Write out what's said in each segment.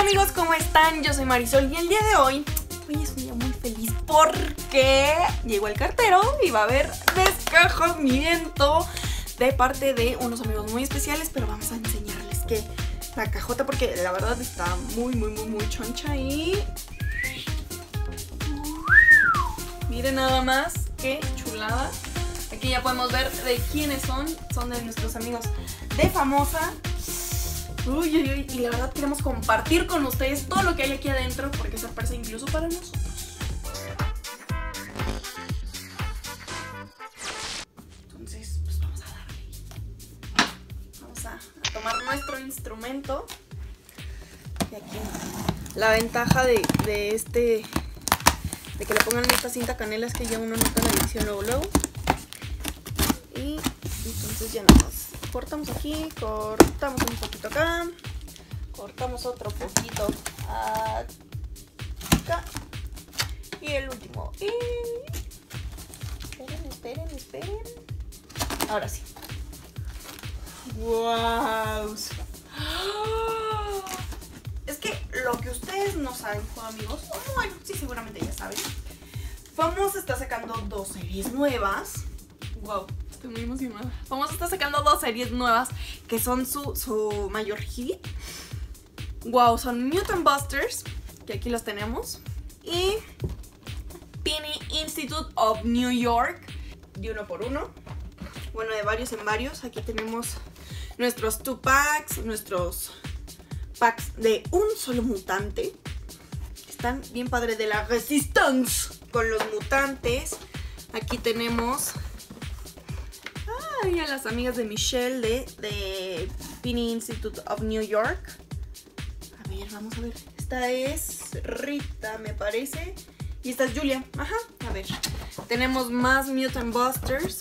amigos, ¿cómo están? Yo soy Marisol y el día de hoy es un día muy feliz porque llegó el cartero y va a haber descajamiento de parte de unos amigos muy especiales, pero vamos a enseñarles que la cajota, porque la verdad está muy choncha y miren nada más qué chulada. Aquí ya podemos ver de quiénes son de nuestros amigos de Famosa. Y la verdad queremos compartir con ustedes todo lo que hay aquí adentro porque es sorpresa incluso para nosotros. Entonces, pues vamos a darle. Vamos a tomar nuestro instrumento. Y aquí la ventaja de que le pongan esta cinta canela es que ya uno nota la edición luego. Y entonces ya nada más cortamos aquí, cortamos un poquito acá, cortamos otro poquito acá y el último. Y esperen. Ahora sí. ¡Wow! Es que lo que ustedes no saben, amigos, bueno, sí, seguramente ya saben, Famosa está sacando 2 series nuevas. ¡Wow! Estoy muy emocionada. Famosa está sacando 2 series nuevas que son su mayor hit. Wow, son Mutant Busters, que aquí los tenemos, y Penny Institute of New York, de uno por uno. Bueno, de varios en varios. Aquí tenemos nuestros 2 packs, nuestros packs de un solo mutante. Están bien padres, de la Resistance con los mutantes. Aquí tenemos y a las amigas de Michelle de Penny Institute of New York. A ver, vamos a ver. Esta es Rita, me parece. Y esta es Julia. Ajá, a ver. Tenemos más Mutant Busters.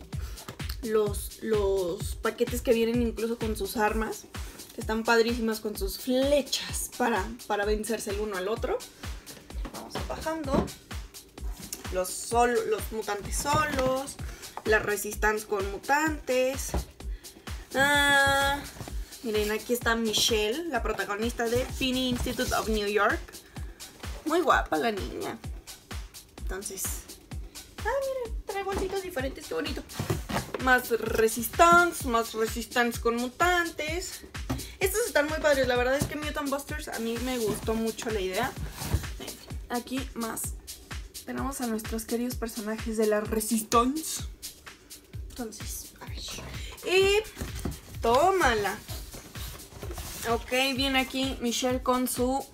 Los paquetes que vienen incluso con sus armas. Que están padrísimas con sus flechas para vencerse el uno al otro. Vamos bajando. Los mutantes solos. La Resistance con mutantes. Miren, aquí está Michelle, la protagonista de Penny Institute of New York. Muy guapa la niña. Entonces, miren, trae bolsitos diferentes, qué bonito. Más Resistance con mutantes. Estos están muy padres, la verdad es que Mutant Busters a mí me gustó mucho la idea. Aquí más. Tenemos a nuestros queridos personajes de la Resistance. Entonces, a ver. Y tómala. Ok, viene aquí Michelle con su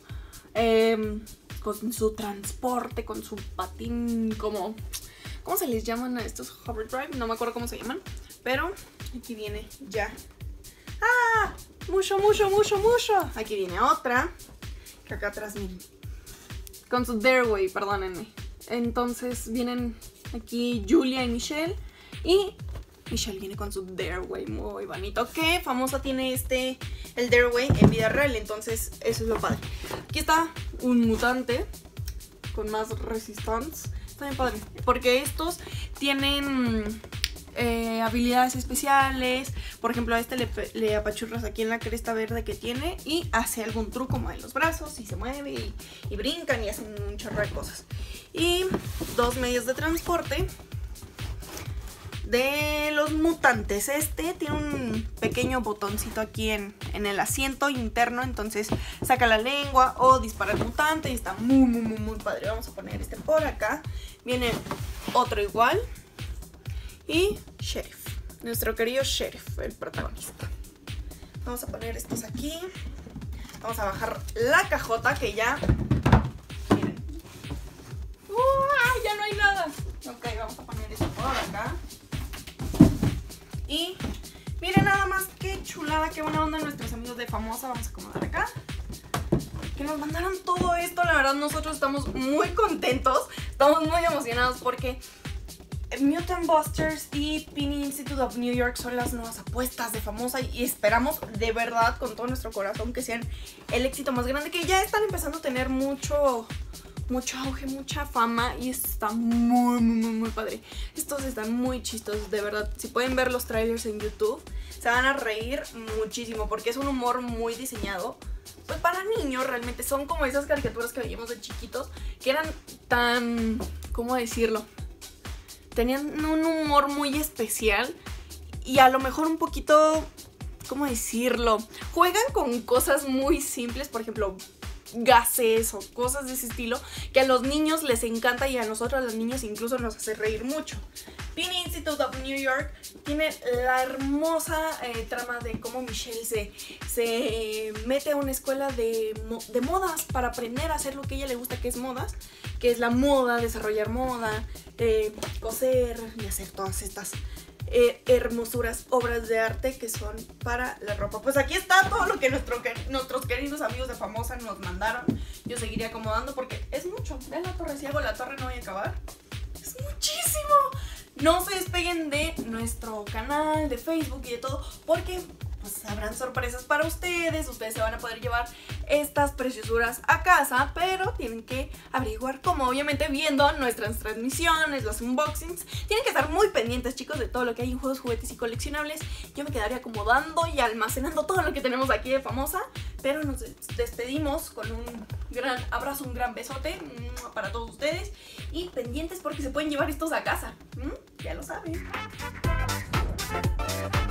transporte, con su patín, ¿cómo se les llaman a estos? Hover drive, no me acuerdo cómo se llaman. Pero aquí viene ya. Mucho. Aquí viene otra. Que acá atrás, miren. Con su Dareway, perdónenme. Entonces vienen aquí Julia y Michelle. Y Michelle viene con su Dareway muy bonito. Que Famosa tiene el Dareway en vida real. Entonces eso es lo padre. Aquí está un mutante con más Resistance. Está bien padre. Porque estos tienen habilidades especiales. Por ejemplo, a este le apachurras aquí en la cresta verde que tiene y hace algún truco, mueve los brazos y se mueve y brincan y hacen un chorro de cosas. Y 2 medios de transporte de los mutantes. Este tiene un pequeño botoncito aquí en el asiento interno, entonces saca la lengua o dispara el mutante y está muy padre. Vamos a poner este por acá. Viene otro igual. Y Sheriff, nuestro querido Sheriff, el protagonista. Vamos a poner estos aquí. Vamos a bajar la cajota que ya... Miren. Ya no hay nada. Ok, vamos a poner esto por acá. Y miren nada más qué chulada, qué buena onda nuestros amigos de Famosa. Vamos a acomodar acá. Que nos mandaron todo esto, la verdad nosotros estamos muy contentos. Estamos muy emocionados porque Mutant Busters y Penny Institute of New York son las nuevas apuestas de Famosa y esperamos de verdad con todo nuestro corazón que sean el éxito más grande, que ya están empezando a tener mucho auge, mucha fama y está muy padre. Estos están muy chistosos, de verdad. Si pueden ver los trailers en YouTube, se van a reír muchísimo porque es un humor muy diseñado pues para niños realmente son como esas caricaturas que veíamos de chiquitos, que eran tan, ¿cómo decirlo? Tenían un humor muy especial y a lo mejor un poquito, ¿cómo decirlo? Juegan con cosas muy simples, por ejemplo, gases o cosas de ese estilo, que a los niños les encanta y a nosotros los niños incluso nos hace reír mucho. Teen Institute of New York tiene la hermosa trama de cómo Michelle se mete a una escuela de modas para aprender a hacer lo que a ella le gusta, que es modas, que es la moda, desarrollar moda, coser y hacer todas estas hermosuras, obras de arte que son para la ropa. Pues aquí está todo lo que nuestros queridos amigos de Famosa nos mandaron. Yo seguiría acomodando porque es mucho. Vean la torre, si hago la torre no voy a acabar. Es muchísimo. No se despeguen de nuestro canal de Facebook y de todo, porque pues habrán sorpresas para ustedes. Ustedes se van a poder llevar estas preciosuras a casa, pero tienen que averiguar cómo, obviamente viendo nuestras transmisiones, los unboxings. Tienen que estar muy pendientes, chicos, de todo lo que hay en juegos, juguetes y coleccionables. Yo me quedaría acomodando y almacenando todo lo que tenemos aquí de Famosa, pero nos despedimos con un gran abrazo, un gran besote para todos ustedes y pendientes porque se pueden llevar estos a casa. Ya lo saben.